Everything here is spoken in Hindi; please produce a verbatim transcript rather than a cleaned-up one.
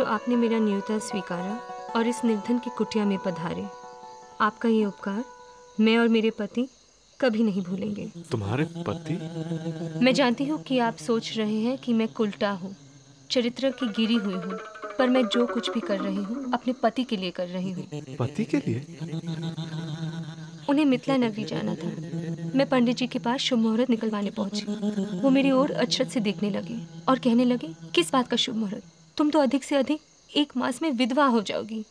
आपने मेरा न्योता स्वीकारा और इस निर्धन की कुटिया में पधारे। आपका ये उपकार मैं और मेरे पति कभी नहीं भूलेंगे। तुम्हारे पति? मैं जानती हूँ कि आप सोच रहे हैं कि मैं कुलटा हूँ, चरित्र की गिरी हुई हूँ, पर मैं जो कुछ भी कर रही हूँ अपने पति के लिए कर रही हूँ। पति के लिए? उन्हें मिथिला नगरी जाना था। मैं पंडित जी के पास शुभ मुहूर्त निकलवाने पहुंची। वो मेरी ओर अचरज से देखने लगे और कहने लगे, किस बात का शुभ मुहूर्त? तुम तो अधिक से अधिक एक मास में विधवा हो जाओगी।